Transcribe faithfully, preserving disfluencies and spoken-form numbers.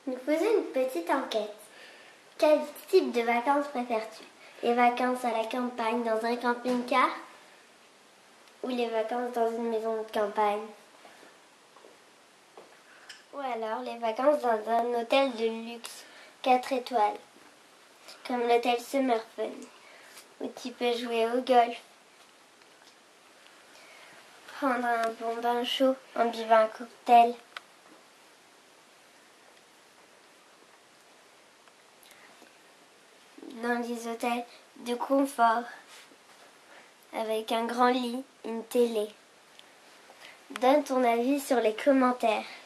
Nous faisons une petite enquête. Quel type de vacances préfères-tu? Les vacances à la campagne dans un camping-car ou les vacances dans une maison de campagne? Ou alors les vacances dans un hôtel de luxe, quatre étoiles, comme l'hôtel Summer Fun, où tu peux jouer au golf, prendre un bon bain chaud en buvant un cocktail. Dans des hôtels de confort, avec un grand lit, une télé. Donne ton avis sur les commentaires.